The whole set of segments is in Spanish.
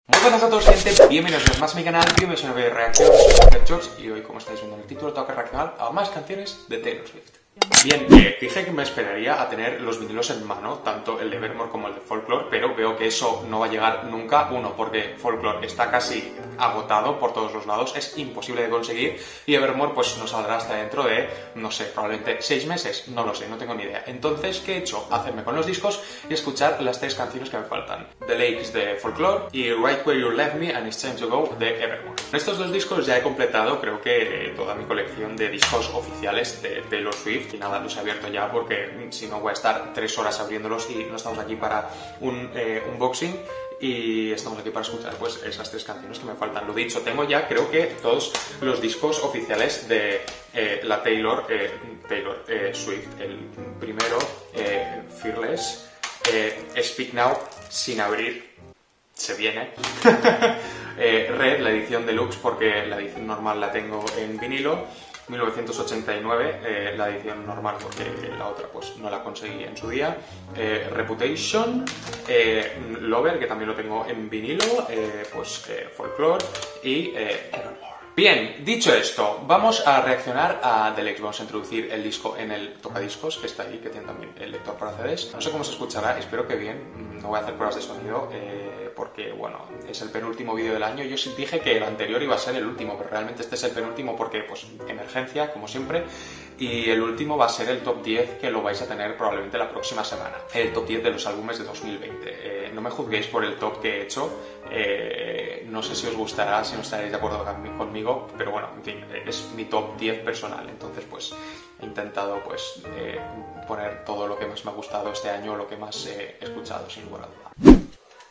Muy buenas a todos, gente, bienvenidos una vez más a mi canal, bienvenidos a una nueva reacción, soy George y hoy, como estáis viendo en el título, tengo que reaccionar a más canciones de Taylor Swift. Bien, dije que me esperaría a tener los vinilos en mano, tanto el de Evermore como el de Folklore, pero veo que eso no va a llegar nunca, uno, porque Folklore está casi agotado por todos los lados, es imposible de conseguir, y Evermore pues no saldrá hasta dentro de, no sé, probablemente 6 meses, no lo sé, no tengo ni idea. Entonces, ¿qué he hecho? Hacerme con los discos y escuchar las 3 canciones que me faltan. The Lakes de Folklore y Right Where You Left Me and It's Time to Go de Evermore. En estos 2 discos ya he completado, creo que toda mi colección de discos oficiales de Taylor Swift, y nada, los he abierto ya porque si no voy a estar 3 horas abriéndolos y no estamos aquí para un unboxing y estamos aquí para escuchar pues esas 3 canciones que me faltan. Lo dicho, tengo ya creo que todos los discos oficiales de la Taylor Swift. El primero, Fearless, Speak Now, sin abrir, se viene. Red, la edición deluxe, porque la edición normal la tengo en vinilo. 1989, la edición normal, porque la otra pues no la conseguí en su día. Reputation, Lover, que también lo tengo en vinilo, Folklore y Evermore. Bien, dicho esto, vamos a reaccionar a The Lakes. Vamos a introducir el disco en el tocadiscos, que está ahí, que tiene también el lector para CDs. No sé cómo se escuchará, espero que bien. No voy a hacer pruebas de sonido, porque, bueno, es el penúltimo vídeo del año. Yo sí dije que el anterior iba a ser el último, pero realmente este es el penúltimo porque, pues, emergencia, como siempre. Y el último va a ser el top 10, que lo vais a tener probablemente la próxima semana. El top 10 de los álbumes de 2020. No me juzguéis por el top que he hecho. No sé si os gustará, si no estaréis de acuerdo conmigo, pero bueno, en fin, es mi top 10 personal. Entonces, pues, he intentado, pues, poner todo lo que más me ha gustado este año, lo que más he escuchado, sin lugar a duda.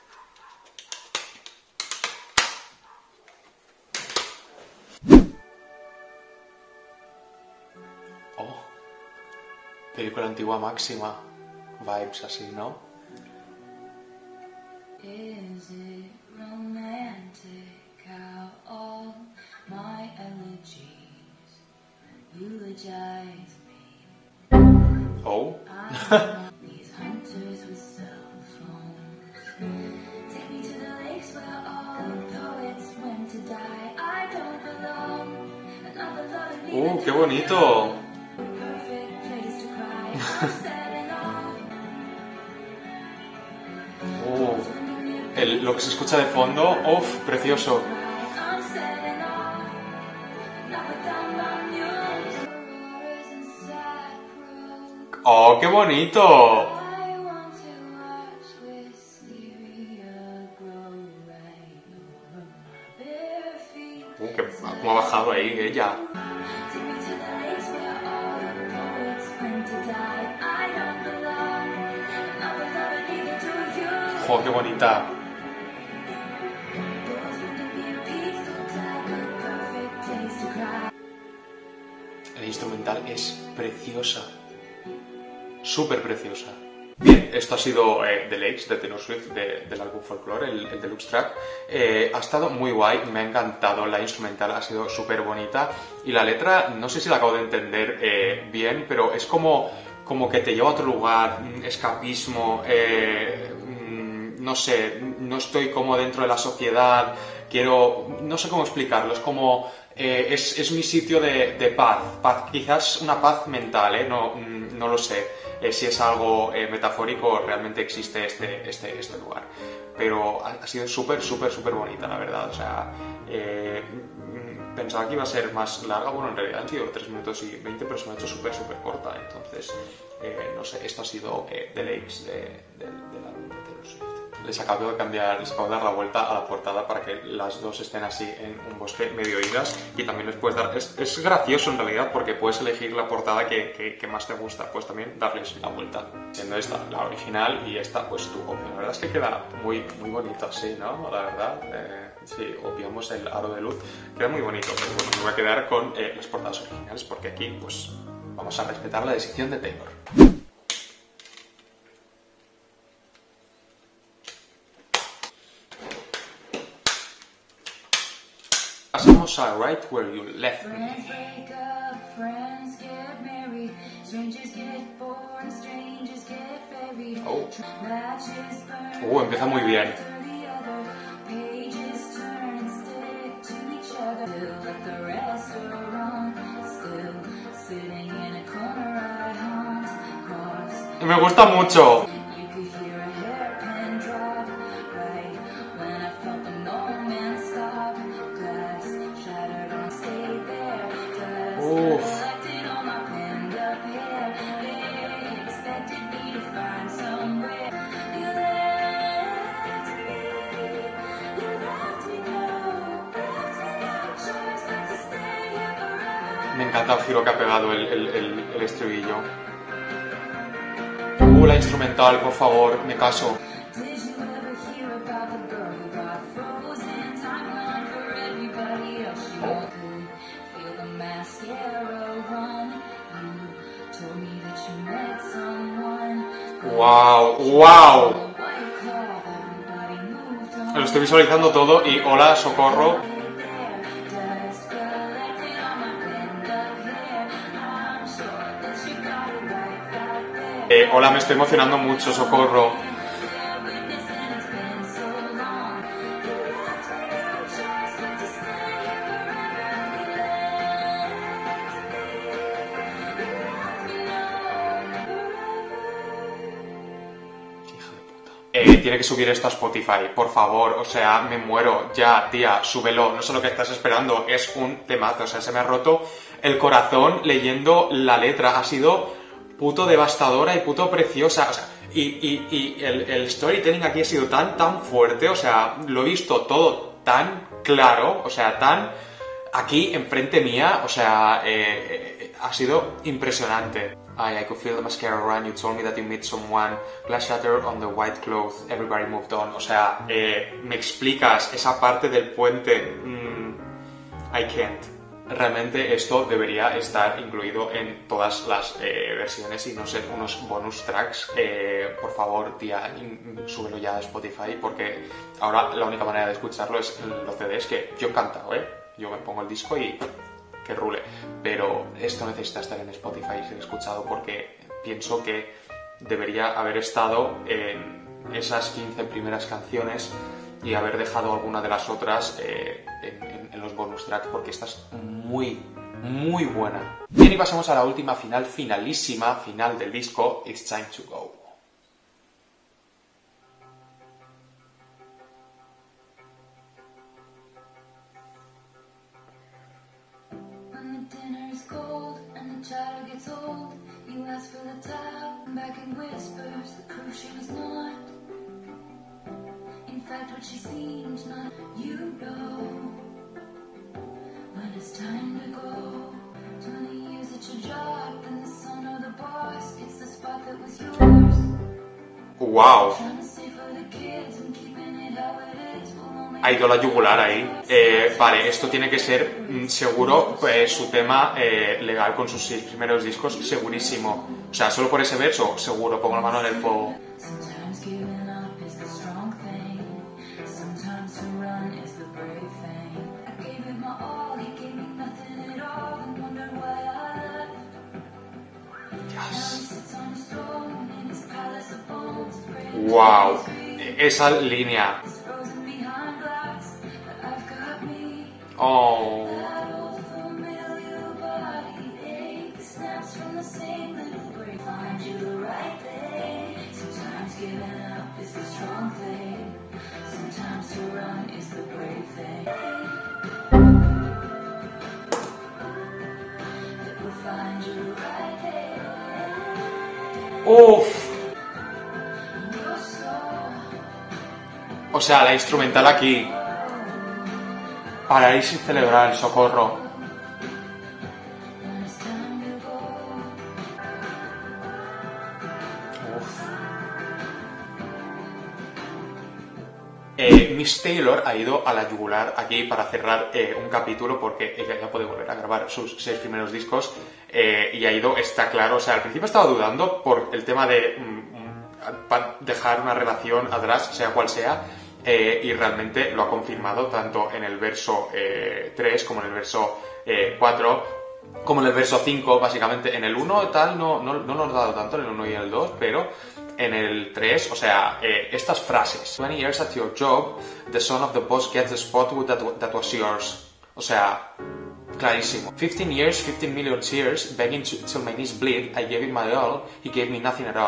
Oh, película antigua máxima, vibes así, ¿no? Is it romantic how all my elegies eulogize me? Oh. These hunters with cell phones take me to the lakes where all poets went to die. I don't belong. Another love ¡Qué bonito! perfect place to cry. I'm sad and all. Lo que se escucha de fondo, ¡uf! Precioso. I'm sad and all. Not without my muse. Auroras and sad crows. ¡Oh, qué bonito! I want to watch wisteria grow right over my bare feet. Cómo ha bajado ahí ella. Take me to the lakes where all the poets went to die. I don't belong. Not with love and neither do you. ¡Oh, qué bonita! Those winding peaks look like a perfect place to cry. La instrumental es preciosa. Súper preciosa. Bien, esto ha sido The Lakes de Taylor Swift del álbum Folklore, el deluxe track. Ha estado muy guay, me ha encantado, la instrumental ha sido súper bonita y la letra, no sé si la acabo de entender bien, pero es como que te lleva a otro lugar, escapismo, no sé, no estoy como dentro de la sociedad, no sé cómo explicarlo, es como, es mi sitio de paz, quizás una paz mental, no lo sé. Si es algo metafórico o realmente existe este lugar. Pero ha sido súper bonita, la verdad. O sea, pensaba que iba a ser más larga. Bueno, en realidad han sido 3 minutos y 20, pero se me ha hecho súper corta. Entonces, no sé, esto ha sido The Lakes del álbum de Taylor Swift. Les acabo de dar la vuelta a la portada para que las dos estén así en un bosque medio idas y también les puedes dar... Es gracioso en realidad porque puedes elegir la portada que más te gusta, pues también darles la vuelta. Siendo esta la original y esta pues tu copia. La verdad es que queda muy bonito así, ¿no? La verdad, si obviamos el aro de luz, queda muy bonito, pero bueno, me voy a quedar con las portadas originales porque aquí pues vamos a respetar la decisión de Taylor. Pasamos a Right Where You Left Me. Friends break up, friends get married, strangers get born, strangers get buried. Oh. Matches burn Empieza muy bien. after the other, pages Me gusta mucho. You could hear a hairpin drop right when I felt the moment stop. Glass shattered and stayed there. Just collecting all my pinned up hair. They expected me to find somewhere. You left me no choice but to stay here forever. Me encanta el giro que ha pegado el estribillo. La instrumental, por favor, me caso. Did you ever hear about the girl who got frozen? Timeline for everybody else. She could feel the mascara run. You told me that you met someone. ¡Wow! ¡Wow! Lo estoy visualizando todo y hola, socorro. Hola, me estoy emocionando mucho, socorro. Tiene que subir esto a Spotify, por favor, o sea, me muero, ya, tía, súbelo, no sé lo que estás esperando, es un temazo, o sea, se me ha roto el corazón leyendo la letra, ha sido puto devastadora y puto preciosa, o sea, y el storytelling aquí ha sido tan fuerte, o sea, lo he visto todo tan claro, o sea, tan aquí enfrente mía, o sea, ha sido impresionante. I could feel the mascara run, you told me that you met someone, glass shattered on the white clothes, everybody moved on. O sea, me explicas esa parte del puente, I can't. Realmente esto debería estar incluido en todas las versiones y no ser unos bonus tracks. Por favor, tía, súbelo ya a Spotify porque ahora la única manera de escucharlo es los CDs que yo he cantado, Yo me pongo el disco y que rule, pero esto necesita estar en Spotify y ser escuchado porque pienso que debería haber estado en esas 15 primeras canciones y haber dejado alguna de las otras en los bonus tracks porque esta es muy buena. Bien, y pasamos a la última finalísima final del disco, It's Time to Go. Dinner's cold and the chatter gets old. You ask for the tab, back in whispers. The proof she was not. In fact, what she seems not. You know when it's time to go. 20 years at your job, and the son of the boss gets the spot that was yours. Wow. Trying to save for the kids and keeping it how it is. Ha ido la yugular ahí. Vale, esto tiene que ser seguro su tema legal con sus 6 primeros discos, segurísimo. O sea, solo por ese verso, seguro, pongo la mano en el fuego. Wow, esa línea. Oh. Uff. O sea, la instrumental aquí. Parálisis cerebral, socorro. Miss Taylor ha ido a la yugular aquí para cerrar un capítulo porque ella ya puede volver a grabar sus 6 primeros discos y ha ido, está claro, o sea, al principio estaba dudando por el tema de dejar una relación atrás, sea cual sea, y realmente lo ha confirmado tanto en el verso 3 como en el verso 4 como en el verso 5, básicamente. En el 1 tal no nos ha dado tanto, en el 1 y en el 2, pero en el 3, o sea, estas frases. 20 years at your job, the son of the boss gets the spot that was yours. O sea, clarísimo. 15 years, 15 million tears, begging till my knees bleed, I gave him my all, he gave me nothing at all.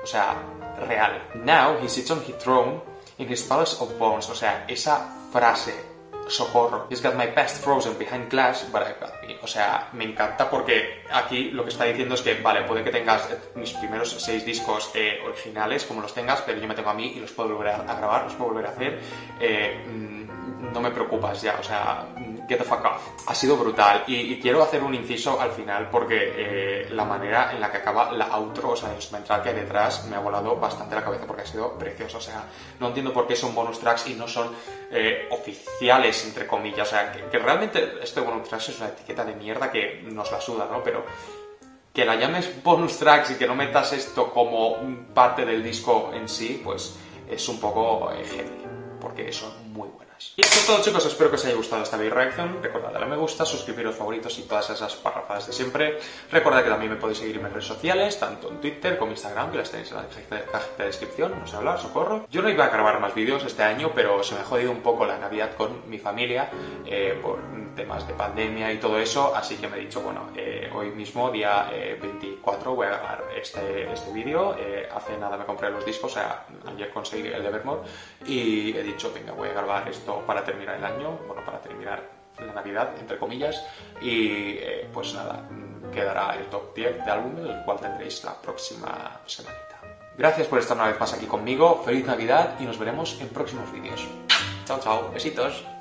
o sea, real. Now he sits on his throne in his palace of bones, o sea, esa frase, socorro. He's got my past frozen behind glass, but I've got me. O sea, me encanta porque aquí lo que está diciendo es que, vale, puede que tengas mis primeros 6 discos originales, como los tengas, pero yo me tengo a mí y los puedo volver a grabar, los puedo volver a hacer. No me preocupas ya, o sea, get the fuck off. Ha sido brutal y quiero hacer un inciso al final porque la manera en la que acaba la outro, o sea, el instrumental que hay detrás, me ha volado bastante la cabeza porque ha sido precioso. O sea, no entiendo por qué son bonus tracks y no son oficiales, entre comillas. O sea, que realmente este bonus tracks es una etiqueta de mierda que nos la suda, ¿no? Pero que la llames bonus tracks y que no metas esto como parte del disco en sí, pues es un poco heavy, porque son muy buenas. Y esto es todo, chicos, espero que os haya gustado esta video reacción. Recordad darle a me gusta, suscribiros, favoritos y todas esas parrafadas de siempre. Recordad que también me podéis seguir en mis redes sociales, tanto en Twitter como Instagram, que las tenéis en la cajita de descripción, no sé hablar, socorro. Yo no iba a grabar más vídeos este año, pero se me ha jodido un poco la Navidad con mi familia por temas de pandemia y todo eso, así que me he dicho, bueno, hoy mismo, día 24, voy a grabar este vídeo. Hace nada me compré los discos, o sea, ayer conseguí el de Evermore y he dicho, venga, voy a grabar esto para terminar el año, bueno, para terminar la Navidad, entre comillas, y pues nada, quedará el top 10 de álbumes, el cual tendréis la próxima semanita. Gracias por estar una vez más aquí conmigo, feliz Navidad y nos veremos en próximos vídeos. Chao, chao, besitos.